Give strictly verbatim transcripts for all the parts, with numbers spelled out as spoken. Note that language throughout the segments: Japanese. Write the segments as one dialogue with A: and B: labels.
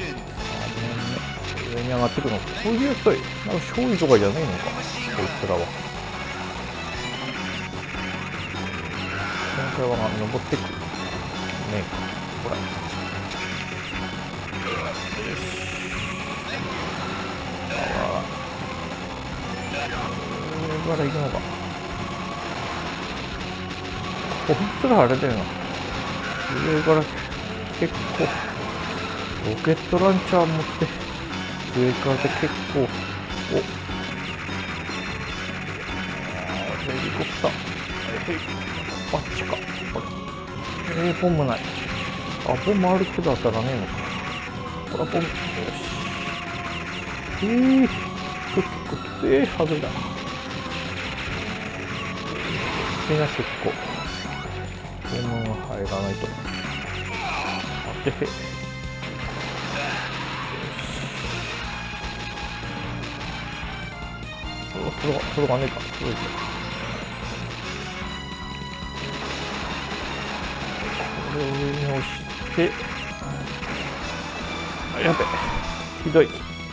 A: 上に上がってくるのか。こういうやつはなんか勝利とかじゃないのか、こいつらは。今回は登ってくるねえか。ほら、よし。ああ、上から行くのか。こいつらあれだよな、上から結構ロケットランチャー持って上からで結構、おヘリコプター、あっちか。えー、ボムない。あ、ボムあるけど当たらねえのか。ほら、ボム。よし。えー、結構きついはずだ。みんな結構ボムが入らないと。あてへ。届か、届かねえか。届いて。これを上に押して、あ、やべ、ひどい。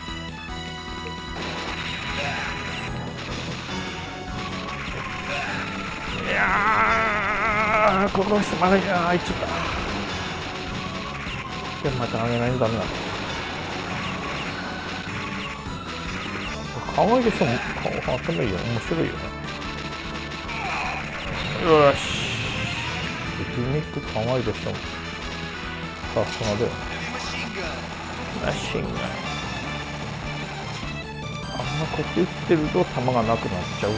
A: いやー、この島がいやー、いっちゃった。でもまた上げないとダメなんだ。可愛いでしょ、顔頭いいよね、面白いよね。よし。ギミック可愛いでしょ。さすがだよ。マシンガン。あんまこっち打ってると弾がなくなっちゃう。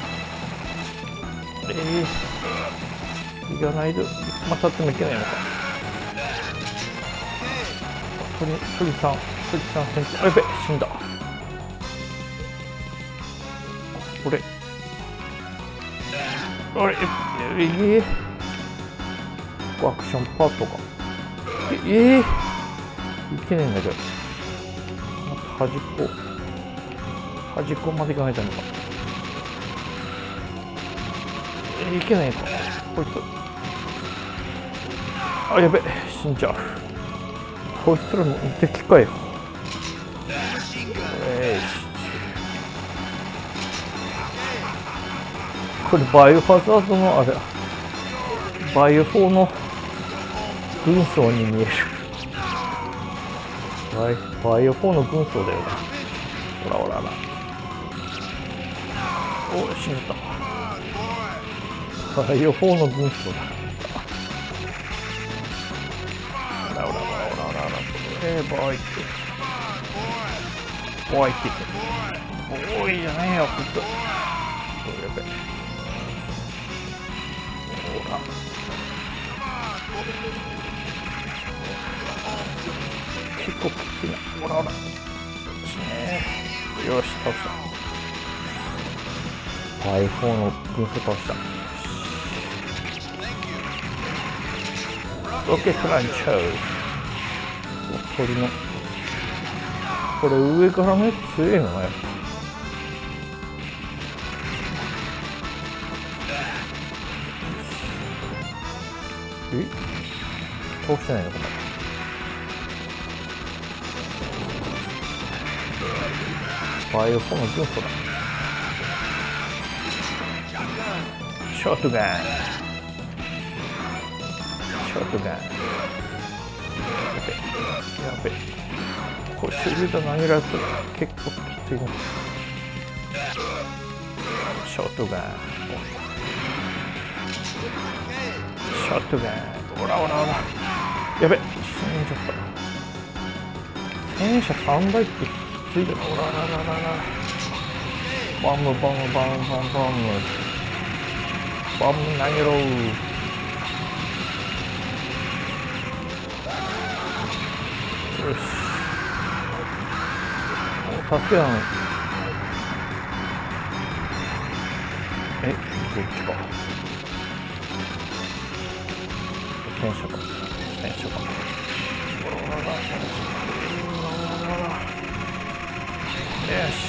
A: ええー。いらないで、またってもいけないのか。鳥、鳥さん、鳥さん戦士、あ、やべ、死んだ。これあれ、ええー、アクションパートか。ええー、いけないんだけど、また端っこ端っこまで行かないといけないのか。えー、いけないのかこいつ。あ、やべ、死んじゃう。こいつらの敵かよ。えーこれバイオハザードのあれ、バイオフォーの軍曹に見える。バイ、バイオフォーの軍曹だよね。ほらほらほら。お、死んだ。バイオフォーの軍曹だ。ほらほらほらほらほらほら。えー、バイキック。バイキック。おいじゃないよ、こいつ。やべ。結構きついな。ほらほら。よしね。よし、倒した。バイフォーの軍曹倒した。ロケットランチャー。鳥の。これ上からね、強いのね。え、倒してないのかな。バイオフォーの軍曹だ。ショットガン、ショットガン。やべやべ、これシュート投げられたら結構きついの。ショットガン、ショットガン。ほらほらほら。やべ、死んじゃった。戦車さんだいってきついよな。ほららららら。バムバムバムバムバム。バム投げろ。よし。お、助けなの。え、どっちか。戦車か。戦車か。よし。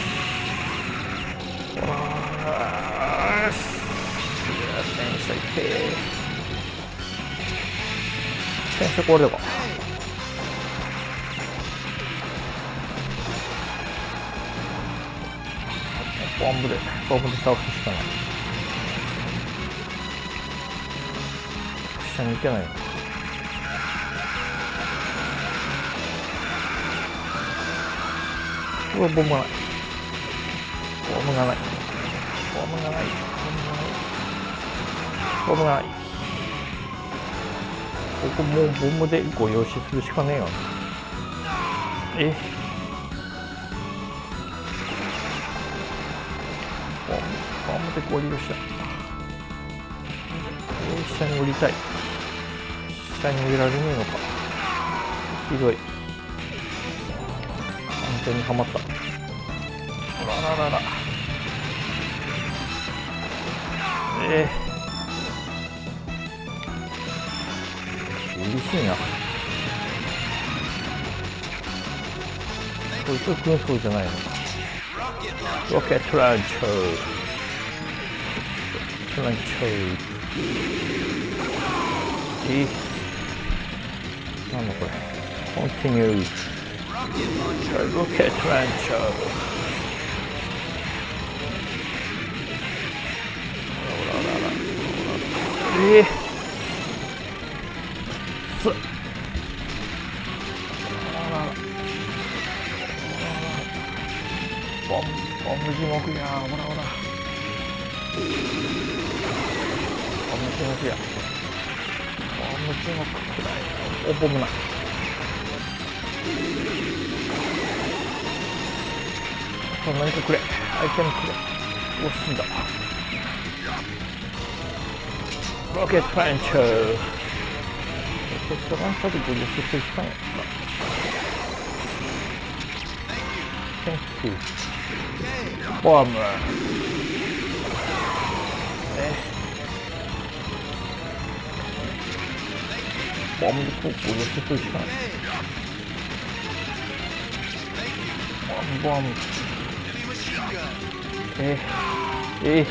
A: よし。戦車いって。戦車壊れたか。 ボンブでボンブで倒すしかない。下に行けないの。うわ、ボムがない。ボムがない。ボムがない。ボムがない。ここもうボムでご用意するしかねえよ。えボム、ボムでご利用した。下に降りたい。下に降りられねえのか。ひどい。完全にはまった。あらららら。えー、厳しいな。こいつは軍曹じゃないのか。ロケットランチャー。ランチャー。えー、なんだこれ。コンティニュー。ロケットランチャー。ええー、すっボンボンブ地獄や。ほらほらボンブ地獄や。ボンブ地獄くらい。おボムな。何かくれ。アイテムくれ。お死んだ。ロケットランチャー。ロケットランチャーでご利用するしかない。Thank you。ボム。えボムでこうご利用するしかない。ボムボム。えー、えー、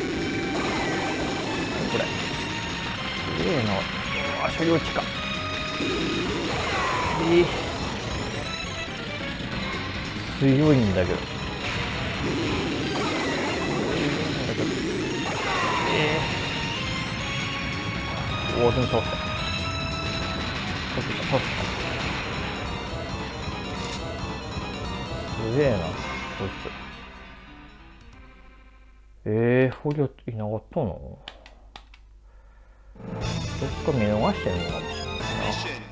A: これすげえな。あ、所領地か。えー、強いんだけど。えー、おー、でも倒した。倒した倒した。すげえなこいつ。えー、捕虜いなかったの？どっか見逃してるのかもしれないな。